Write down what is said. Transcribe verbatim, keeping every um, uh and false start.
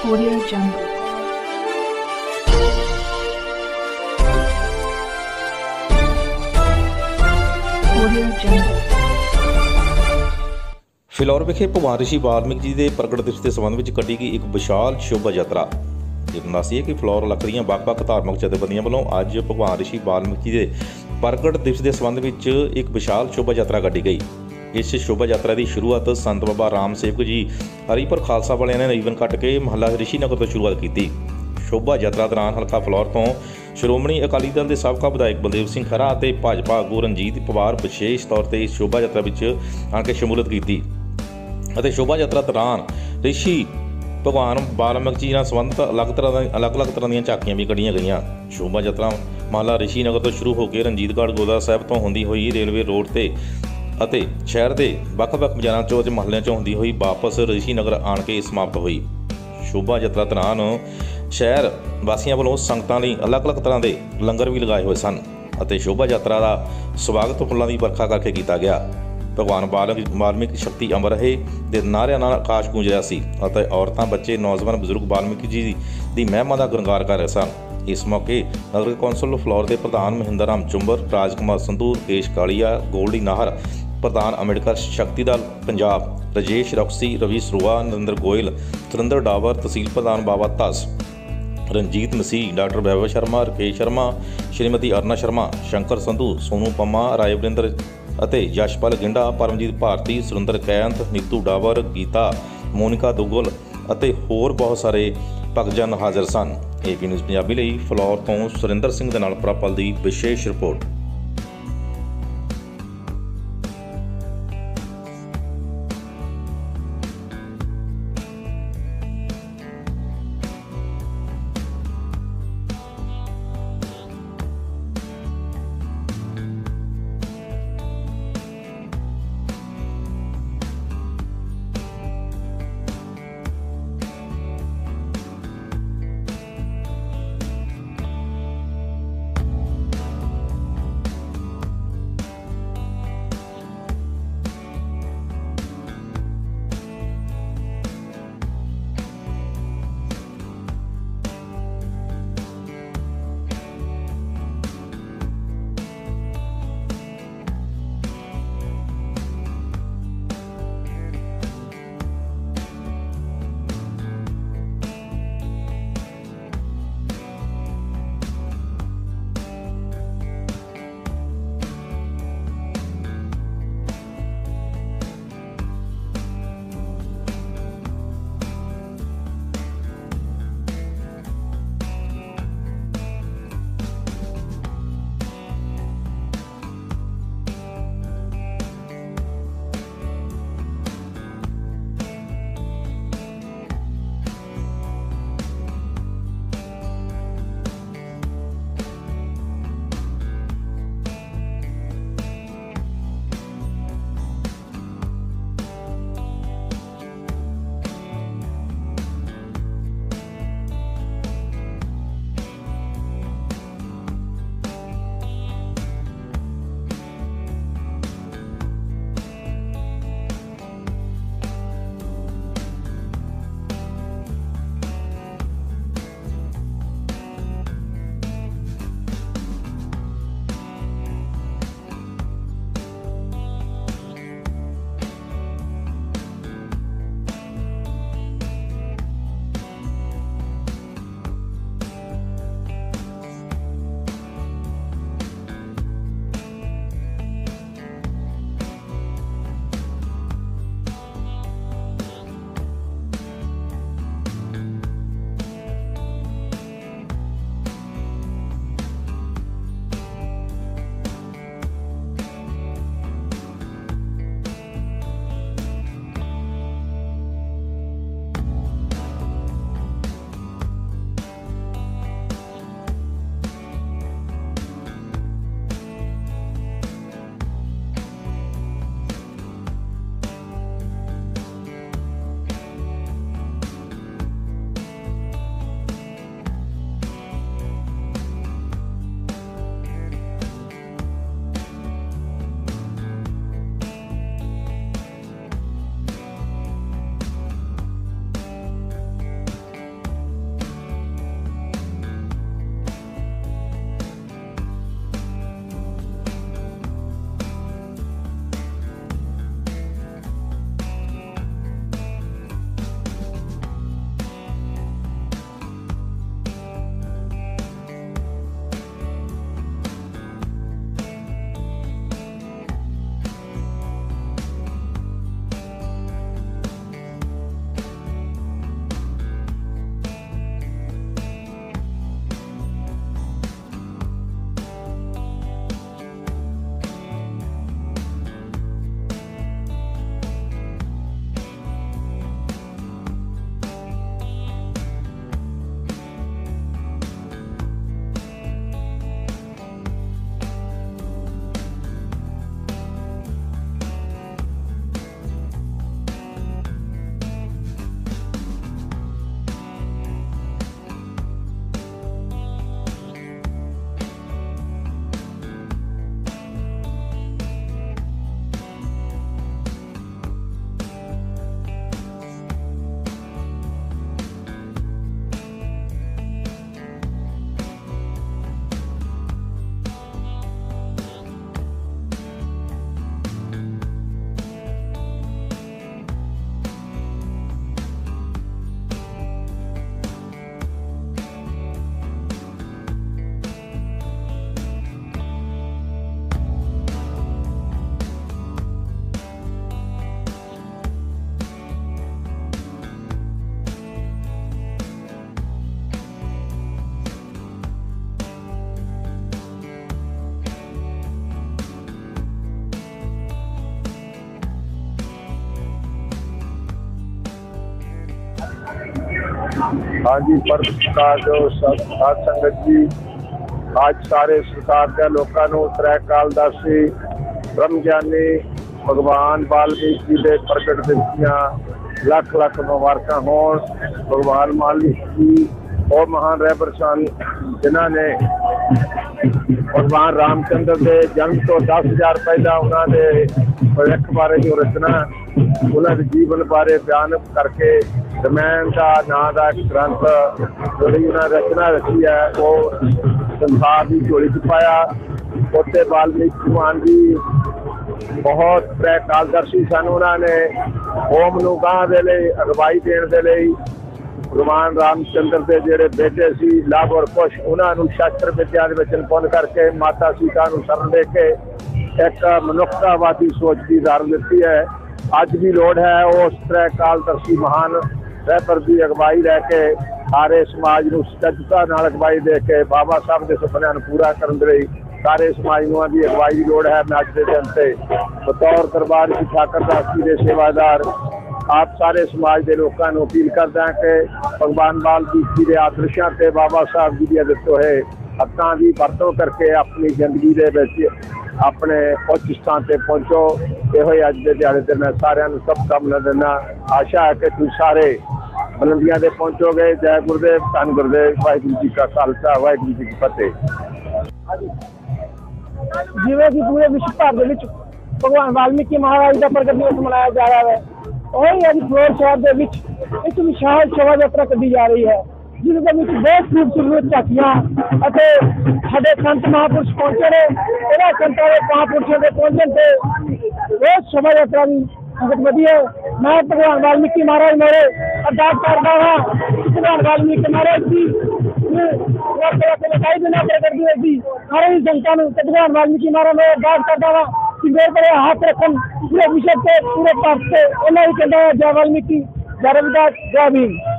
Audio Jungle. Audio Jungle. Phillaur ਵਿਖੇ ਭਗਵਾਨ ਰਿਸ਼ੀ ਵਾਲਮੀਕ ਜੀ ਦੇ ਪ੍ਰਗਟ ਦਿਵਸ ਦੇ ਸੰਬੰਧ ਵਿੱਚ ਕੱਢੀ ਗਈ ਇੱਕ ਵਿਸ਼ਾਲ ਸ਼ੋਭਾ ਯਾਤਰਾ। ਇਹ ਦੱਸੀਏ ਕਿ ਫਿਲੌਰ ਇਲਾਕੇ ਦੀਆਂ ਵੱਖ-ਵੱਖ ਧਾਰਮਿਕ ਜਥੇਬੰਦੀਆਂ ਵੱਲੋਂ ਅੱਜ ਭਗਵਾਨ ਰਿਸ਼ੀ ਵਾਲਮੀਕ ਜੀ ਦੇ ਪ੍ਰਗਟ ਦਿਵਸ ਦੇ ਸੰਬੰਧ ਵਿੱਚ ਇੱਕ ਵਿਸ਼ਾਲ ਸ਼ੋਭਾ ਯਾਤਰਾ ਕੱਢੀ ਗਈ। ਇਸ ਸ਼ੋਭਾ ਯਾਤਰਾ ਦੀ ਸ਼ੁਰੂਆਤ ਸੰਤ ਬਾਬਾ ਰਾਮ ਸੇਵਕ ਜੀ ਹਰੀਪੁਰ ਖਾਲਸਾ ਵਾਲਿਆਂ ਨੇ ਰੀਵਨ ਕੱਟ ਕੇ ਮਹੱਲਾ ਰਿਸ਼ੀ ਨਗਰ ਤੋਂ ਸ਼ੁਰੂਆਤ ਕੀਤੀ। ਸ਼ੋਭਾ ਯਾਤਰਾ ਦੌਰਾਨ ਹਲਕਾ ਫਿਲੌਰ ਤੋਂ ਸ਼੍ਰੋਮਣੀ ਅਕਾਲੀ ਦਲ ਦੇ ਸਾਬਕਾ ਵਿਧਾਇਕ ਬਲਦੇਵ ਸਿੰਘ ਖਹਿਰਾ ਅਤੇ ਭਾਜਪਾ ਆਗੂ ਰਣਜੀਤ ਪਵਾਰ ਵਿਸ਼ੇਸ਼ ਤੌਰ ਤੇ ਇਸ ਸ਼ੋਭਾ ਯਾਤਰਾ ਵਿੱਚ ਆਣ ਕੇ ਸ਼ਮੂਲੀਅਤ ਕੀਤੀ ਅਤੇ ਸ਼ੋਭਾ ਯਾਤਰਾ ਦੌਰਾਨ ਰਿਸ਼ੀ ਭਗਵਾਨ ਵਾਲਮੀਕ ਜੀ ਨਾਲ ਸੰਬੰਧਿਤ ਅਲੱਗ ਤਰ੍ਹਾਂ ਦਾ ਅਲੱਗ-ਅਲੱਗ ਤਰ੍ਹਾਂ ਦੀਆਂ ਝਾਕੀਆਂ ਵੀ ਕੱਢੀਆਂ ਗਈਆਂ। ਸ਼ੋਭਾ ਯਾਤਰਾ ਮਹੱਲਾ ਰਿਸ਼ੀ ਨਗਰ ਤੋਂ ਸ਼ੁਰੂ ਹੋ ਕੇ ਰਣਜੀਤਗੜ੍ਹ ਗੁਰਦੁਆਰਾ ਸਾਹਿਬ ਤੋਂ ਹੁੰਦੀ ਹੋਈ ਰੇਲਵੇ ਰੋਡ ਤੇ ਅਤੇ ਸ਼ਹਿਰ ਦੇ ਵੱਖ-ਵੱਖ ਬਾਜ਼ਾਰਾਂ ਚੋਂ ਅਤੇ ਮਹੱਲਿਆਂ ਚੋਂ ਹੁੰਦੀ ਹੋਈ ਵਾਪਸ ਰਿਸ਼ੀ ਨਗਰ ਆਣ ਕੇ ਸਮਾਪਤ ਹੋਈ। ਸ਼ੋਭਾ ਯਾਤਰਾ ਦੌਰਾਨ ਸ਼ਹਿਰ ਵਾਸੀਆਂ ਵੱਲੋਂ ਸੰਗਤਾਂ ਲਈ ਅਲੱਗ-ਅਲੱਗ ਤਰ੍ਹਾਂ ਦੇ ਲੰਗਰ ਵੀ ਲਗਾਏ ਹੋਏ ਸਨ ਅਤੇ ਸ਼ੋਭਾ ਯਾਤਰਾ ਦਾ ਸਵਾਗਤ ਫੁੱਲਾਂ ਦੀ ਵਰਖਾ ਕਰਕੇ ਕੀਤਾ ਗਿਆ। ਭਗਵਾਨ ਵਾਲਮੀਕ ਸ਼ਕਤੀ ਅਮਰ ਰਹੇ ਦੇ ਨਾਅਰਿਆਂ ਨਾਲ ਆਕਾਸ਼ ਗੂੰਜ ਰਿਹਾ ਸੀ ਅਤੇ ਔਰਤਾਂ, ਬੱਚੇ, ਨੌਜਵਾਨ, ਬਜ਼ੁਰਗ ਵਾਲਮੀਕ ਜੀ ਦੀ ਮਹਿਮਾ ਦਾ ਗੁਣਗਾਨ ਕਰ ਰਹੇ ਸਨ। ਇਸ ਮੌਕੇ ਨਗਰ ਕੌਂਸਲ ਫਿਲੌਰ ਦੇ ਪ੍ਰਧਾਨ ਮਹਿੰਦਰ ਰਾਮ ਚੁੰਬਰ, ਰਾਜਕੁਮਾਰ ਸੰਧੂ, ਕੇਸ਼ ਕਾਲੀਆ, ਗੋਲਡੀ ਨਾਹਰ, ਪ੍ਰਧਾਨ ਅੰਬੇਡਕਰ ਸ਼ਕਤੀ ਦਲ ਪੰਜਾਬ, ਰਜੇਸ਼ ਰੌਕਸੀ, ਰਵੀ ਸਰੋਆ, ਨਰਿੰਦਰ ਗੋਇਲ, ਸੁਰਿੰਦਰ ਡਾਵਰ, ਤਹਿਸੀਲ ਪ੍ਰਧਾਨ ਬਾਬਾ ਧਸ, ਰਣਜੀਤ ਮਸੀਹ, ਡਾਕਟਰ ਵੈਭਵ ਸ਼ਰਮਾ, ਰਕੇਸ਼ ਸ਼ਰਮਾ, ਸ਼੍ਰੀਮਤੀ ਅਰਨਾ ਸ਼ਰਮਾ, ਸ਼ੰਕਰ ਸੰਧੂ, ਸੋਨੂ ਪੰਮਾ, ਰਾਏ ਵਰਿੰਦਰ ਅਤੇ ਯਸ਼ਪਾਲ ਗਿੰਡਾ, ਪਰਮਜੀਤ ਭਾਰਤੀ, ਸੁਰਿੰਦਰ ਕੈਂਥ, ਨੀਤੂ ਡਾਵਰ, ਗੀਤਾ, ਮੋਨਿਕਾ ਦੁੱਗਲ ਅਤੇ ਹੋਰ ਬਹੁਤ ਸਾਰੇ ਭਗਤਜਨ ਹਾਜ਼ਰ ਸਨ। ਏਪੀ ਨਿਊਜ਼ ਪੰਜਾਬੀ ਲਈ ਫਿਲੌਰ ਤੋਂ ਸੁਰਿੰਦਰ ਸਿੰਘ ਦੇ ਨਾਲ ਪ੍ਰਾਪਲ ਦੀ ਵਿਸ਼ੇਸ਼ ਰਿਪੋਰਟ। हाँ जी, पत्रकार जो सब साध संगत जी, आज सारे सरकार के लोगों को त्रै कालदर्शी ब्रह्म ज्ञानी भगवान वाल्मीकि जी के प्रगट दिवसियां लख लख मुबारक हो। भगवान वाल्मीकि जी और महान रहबर सन जिन्होंने भगवान रामचंद्र के जन्म तो दस हजार पहला उन्होंने भविष्य बारे जो रचना उन्होंने जीवन बारे बयान करके रामायण का नाम का एक ग्रंथ जी उन्होंने रचना रची है वो संसार की झोली च पाया। उत्ते वाल्मीकि भगवान जी बहुत त्रै कालदर्शी सन। उन्होंने कौम नूं गांह दे लई अगवाई देण दे लई भगवान रामचंद्र के जोड़े बेटे सी लाभ और कुश उन्होंने शास्त्र विद्या निपुण करके माता सीता शरण दे के एक मनुखतावादी सोच की धारण दी है। अज भी लोड़ है उस त्रै कालदर्शी महान रहबर की अगवाई लैके सारे समाज को सजगता नाल अगवाई दे के बाबा साहब के सुपनों पूरा करने लई सारे समाज नूं की अगवाई की लोड़ है। मैं अज के दिन से बतौर दरबार की ठाकर दास जी के सेवादार आप सारे समाज के लोगों को अपील करता है कि भगवान वाल्मीकि के आदर्शों से बाबा साहब जी के दिते हुए हकों की वरतों करके अपनी जिंदगी के अपने उच्च स्थान पर पहुँचो। यो अज के दिहाड़े से मैं सारिਆਂ ਨੂੰ सब कामना देना। आशा है कि तुम सारे बुलंदियां ते पहुँचोगे। जय गुरुदेव, धन गुरुदेव, वाहिगुरू जी का खालसा, वाहिगुरू जी की फतेह। जिवें कि पूरे विश्व भर दे विच भगवान वाल्मीकि महाराज का प्रगट दिवस मनाया जा रहा है, वही अज फिरोज शहर के विच एक विशाल शोभा यात्रा कढ़ी जा रही है जिसके विच बहुत खूबसूरत झांकियां अते साडे संत महापुरुष पहुंचे ने। इन्हां संतां दे महापुरुषों के पहुंचण से बहुत शोभा यात्रा की संगत वधी है। मैं भगवान वाल्मीकि महाराज मेरे अरदास करदा हां भगवान वाल्मीकि महाराज जी बताई देना प्रगट दिवस की सारे ही जनता नूं ते भगवान वाल्मीकि महाराज मैं अरदास करदा हां कि मेरे बड़े हाथ रखन पूरे विश्व से पूरे भारत से। इन्हां ही कहंदा जय वाल्मीकि, जय रविदास, जय भीम।